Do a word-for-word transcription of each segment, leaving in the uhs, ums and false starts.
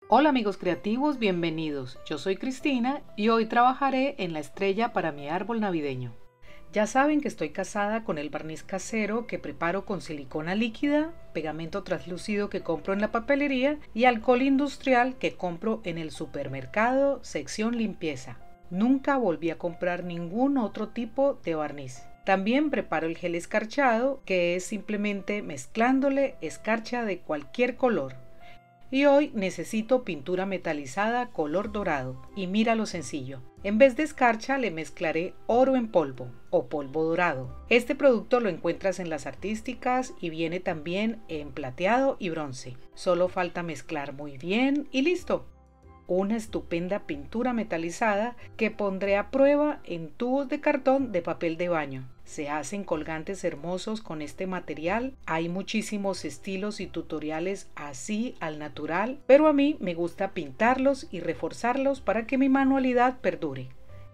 Hola amigos creativos, bienvenidos. Yo soy Cristina y hoy trabajaré en la estrella para mi árbol navideño. Ya saben que estoy casada con el barniz casero que preparo con silicona líquida, pegamento translúcido que compro en la papelería y alcohol industrial que compro en el supermercado, sección limpieza. Nunca volví a comprar ningún otro tipo de barniz. También preparo el gel escarchado, que es simplemente mezclándole escarcha de cualquier color. Y hoy necesito pintura metalizada color dorado. Y mira lo sencillo. En vez de escarcha le mezclaré oro en polvo o polvo dorado. Este producto lo encuentras en las artísticas y viene también en plateado y bronce. Solo falta mezclar muy bien y listo. Una estupenda pintura metalizada que pondré a prueba en tubos de cartón de papel de baño. Se hacen colgantes hermosos con este material. Hay muchísimos estilos y tutoriales así al natural, pero a mí me gusta pintarlos y reforzarlos para que mi manualidad perdure.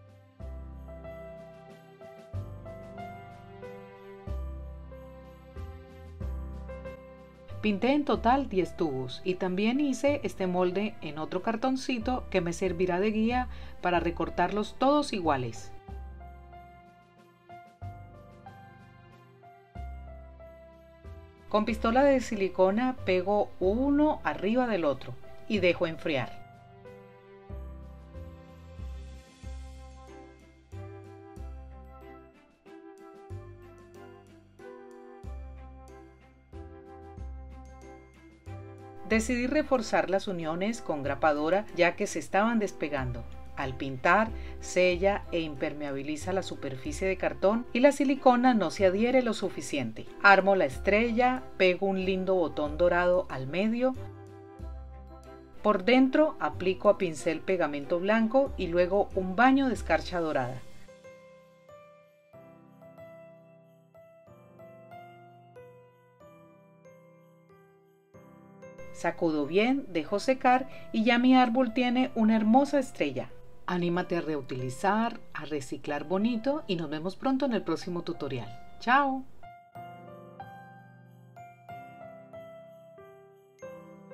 Pinté en total diez tubos y también hice este molde en otro cartoncito que me servirá de guía para recortarlos todos iguales. Con pistola de silicona pego uno arriba del otro y dejo enfriar. Decidí reforzar las uniones con grapadora ya que se estaban despegando. Al pintar, sella e impermeabiliza la superficie de cartón y la silicona no se adhiere lo suficiente. Armo la estrella, pego un lindo botón dorado al medio. Por dentro aplico a pincel pegamento blanco y luego un baño de escarcha dorada. Sacudo bien, dejo secar y ya mi árbol tiene una hermosa estrella. Anímate a reutilizar, a reciclar bonito y nos vemos pronto en el próximo tutorial. ¡Chao!